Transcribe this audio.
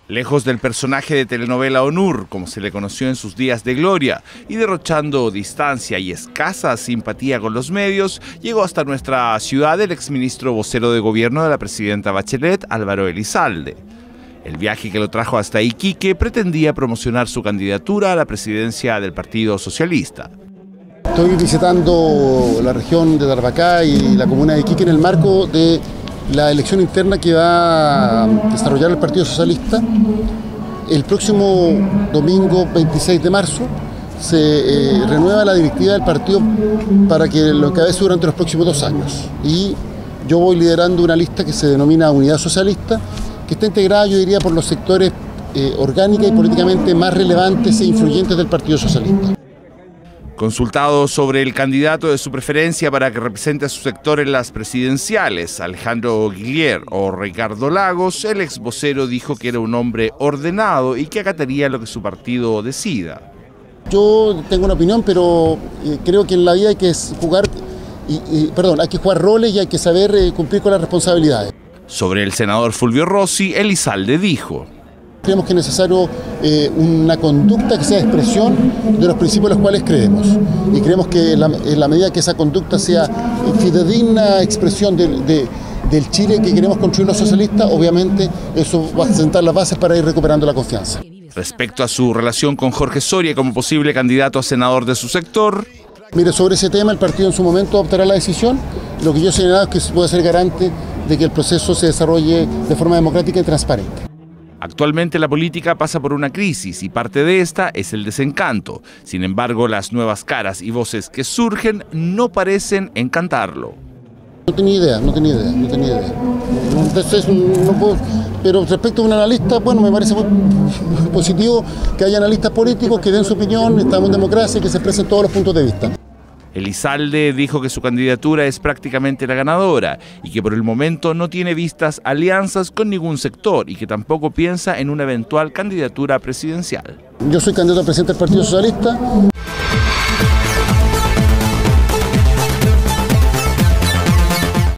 Lejos del personaje de telenovela Onur, como se le conoció en sus días de gloria, y derrochando distancia y escasa simpatía con los medios, llegó hasta nuestra ciudad el exministro vocero de gobierno de la presidenta Bachelet, Álvaro Elizalde. El viaje que lo trajo hasta Iquique pretendía promocionar su candidatura a la presidencia del Partido Socialista. Estoy visitando la región de Tarapacá y la comuna de Iquique en el marco de la elección interna que va a desarrollar el Partido Socialista. El próximo domingo 26 de marzo se renueva la directiva del partido para que lo encabece durante los próximos 2 años. Y yo voy liderando una lista que se denomina Unidad Socialista, que está integrada, yo diría, por los sectores orgánica y políticamente más relevantes e influyentes del Partido Socialista. Consultado sobre el candidato de su preferencia para que represente a su sector en las presidenciales, Alejandro Guillier o Ricardo Lagos, el ex vocero dijo que era un hombre ordenado y que acataría lo que su partido decida. Yo tengo una opinión, pero creo que en la vida hay que jugar, hay que jugar roles y hay que saber cumplir con las responsabilidades. Sobre el senador Fulvio Rossi, Elizalde dijo: creemos que es necesario una conducta que sea expresión de los principios en los cuales creemos. Y creemos que en la medida que esa conducta sea fidedigna expresión del Chile que queremos construir los socialistas, obviamente eso va a sentar las bases para ir recuperando la confianza. Respecto a su relación con Jorge Soria como posible candidato a senador de su sector. Mire, sobre ese tema el partido en su momento adoptará la decisión. Lo que yo he señalado es que se puede ser garante de que el proceso se desarrolle de forma democrática y transparente. Actualmente la política pasa por una crisis y parte de esta es el desencanto. Sin embargo, las nuevas caras y voces que surgen no parecen encantarlo. No tenía idea. Entonces, no puedo, pero respecto a un analista, bueno, me parece muy positivo que haya analistas políticos que den su opinión, estamos en democracia y que se expresen todos los puntos de vista. Elizalde dijo que su candidatura es prácticamente la ganadora y que por el momento no tiene vistas alianzas con ningún sector y que tampoco piensa en una eventual candidatura presidencial. Yo soy candidato a presidente del Partido Socialista.